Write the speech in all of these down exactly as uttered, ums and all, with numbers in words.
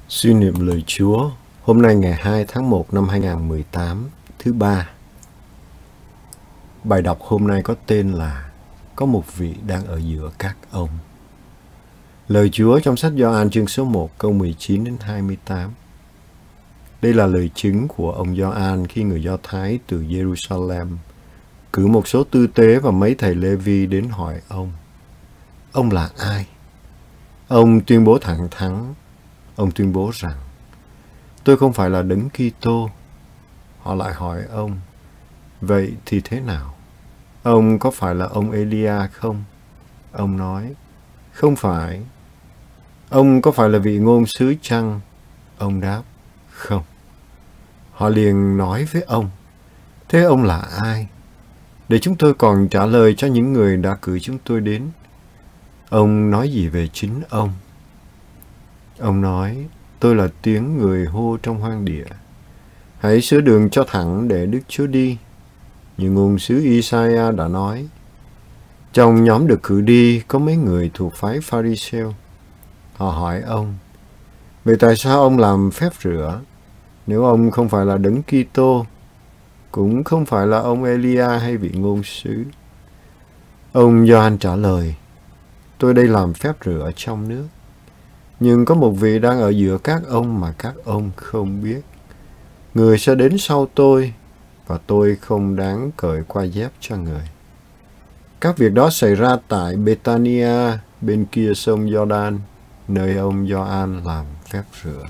Suy niệm lời Chúa hôm nay ngày hai tháng một năm hai nghìn không trăm mười tám, thứ ba. Bài đọc hôm nay có tên là Có một vị đang ở giữa các ông. Lời Chúa trong sách Gioan chương số một câu mười chín đến hai mươi tám. Đây là lời chứng của ông Gioan khi người Do Thái từ Jerusalem cử một số tư tế và mấy thầy Lê-vi đến hỏi ông: Ông là ai? Ông tuyên bố thẳng thắn. Ông tuyên bố rằng: Tôi không phải là Đấng Kitô. Họ lại hỏi ông: Vậy thì thế nào? Ông có phải là ông Elia không? Ông nói: Không phải. Ông có phải là vị ngôn sứ chăng? Ông đáp: Không. Họ liền nói với ông: Thế ông là ai? Để chúng tôi còn trả lời cho những người đã cử chúng tôi đến. Ông nói gì về chính ông? Ông nói: Tôi là tiếng người hô trong hoang địa: Hãy sửa đường cho thẳng để Đức Chúa đi. Như ngôn sứ Isaiah đã nói: Trong nhóm được cử đi có mấy người thuộc phái Pha-ri-sêu. Họ hỏi ông: Vậy tại sao ông làm phép rửa? Nếu ông không phải là Đấng Kitô, cũng không phải là ông Elia hay vị ngôn sứ. Ông Gioan trả lời: Tôi đây làm phép rửa trong nước. Nhưng có một vị đang ở giữa các ông mà các ông không biết. Người sẽ đến sau tôi, và tôi không đáng cởi qua dép cho người. Các việc đó xảy ra tại Bethania, bên kia sông Giođan, nơi ông Gioan làm phép rửa.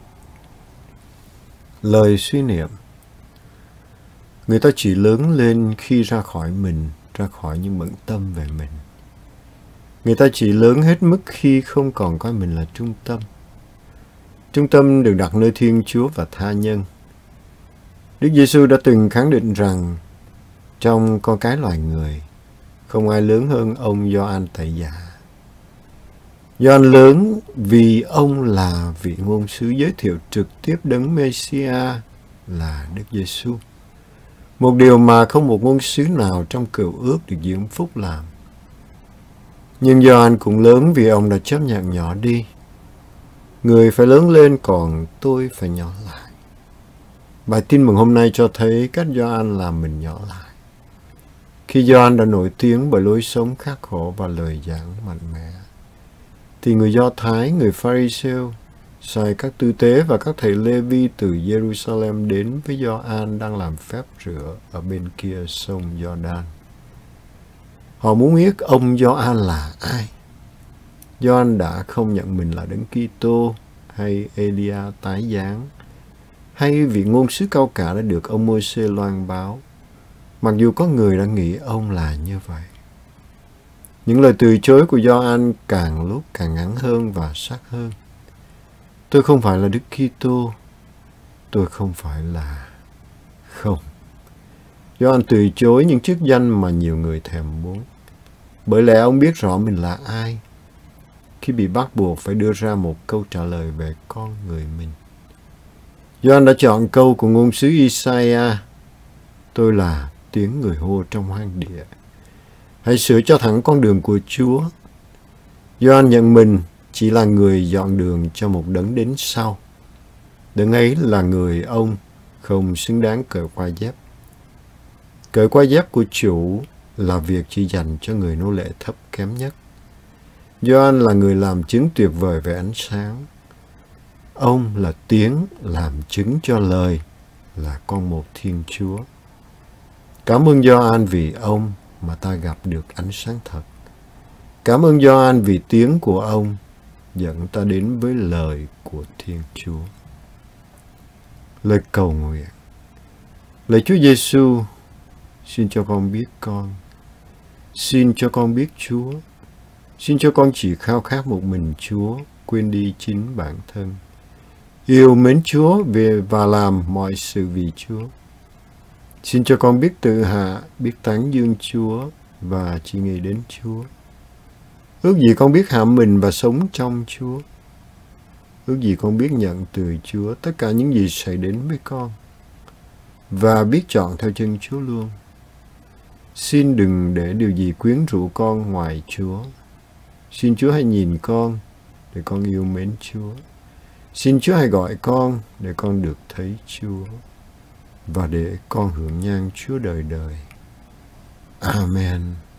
Lời suy niệm: Người ta chỉ lớn lên khi ra khỏi mình, ra khỏi những bận tâm về mình. Người ta chỉ lớn hết mức khi không còn coi mình là trung tâm. Trung tâm được đặt nơi Thiên Chúa và tha nhân. Đức Giêsu đã từng khẳng định rằng trong con cái loài người, không ai lớn hơn ông Gioan Tẩy Giả. Gioan lớn vì ông là vị ngôn sứ giới thiệu trực tiếp Đấng Mê-si-a là Đức Giêsu. Một điều mà không một ngôn sứ nào trong Cựu Ước được dưỡng phúc làm. Nhưng Gioan cũng lớn vì ông đã chấp nhận nhỏ đi. Người phải lớn lên, còn tôi phải nhỏ lại. Bài tin mừng hôm nay cho thấy cách Gioan làm mình nhỏ lại. Khi Gioan đã nổi tiếng bởi lối sống khắc khổ và lời giảng mạnh mẽ, thì người Do Thái, người Pha-ri-sêu sai các tư tế và các thầy Lê-vi từ Jerusalem đến với Gioan đang làm phép rửa ở bên kia sông Giođan. Họ muốn biết ông Gioan là ai. Gioan đã không nhận mình là Đấng Kitô hay Elia tái giáng, hay vị ngôn sứ cao cả đã được ông Môi-se loan báo, mặc dù có người đã nghĩ ông là như vậy. Những lời từ chối của Gioan càng lúc càng ngắn hơn và sắc hơn. Tôi không phải là Đức Kitô. Tôi không phải là... Không. Gioan từ chối những chức danh mà nhiều người thèm muốn, bởi lẽ ông biết rõ mình là ai khi bị bắt buộc phải đưa ra một câu trả lời về con người mình. Gioan đã chọn câu của ngôn sứ Isaiah: Tôi là tiếng người hô trong hoang địa: Hãy sửa cho thẳng con đường của Chúa. Gioan nhận mình chỉ là người dọn đường cho một đấng đến sau. Đấng ấy là người ông không xứng đáng cởi qua dép. Cởi qua dép của chủ là việc chỉ dành cho người nô lệ thấp kém nhất. Gioan là người làm chứng tuyệt vời về ánh sáng. Ông là tiếng làm chứng cho lời, là con một Thiên Chúa. Cảm ơn Gioan vì ông mà ta gặp được ánh sáng thật. Cảm ơn Gioan vì tiếng của ông dẫn ta đến với lời của Thiên Chúa. Lời cầu nguyện: Lạy Chúa Giêsu, xin cho con biết con. Xin cho con biết Chúa. Xin cho con chỉ khao khát một mình Chúa, quên đi chính bản thân. Yêu mến Chúa về và làm mọi sự vì Chúa. Xin cho con biết tự hạ, biết tán dương Chúa và chỉ nghĩ đến Chúa. Ước gì con biết hạ mình và sống trong Chúa. Ước gì con biết nhận từ Chúa tất cả những gì xảy đến với con, và biết chọn theo chân Chúa luôn. Xin đừng để điều gì quyến rũ con ngoài Chúa. Xin Chúa hãy nhìn con để con yêu mến Chúa. Xin Chúa hãy gọi con để con được thấy Chúa và để con hưởng nhan Chúa đời đời. Amen.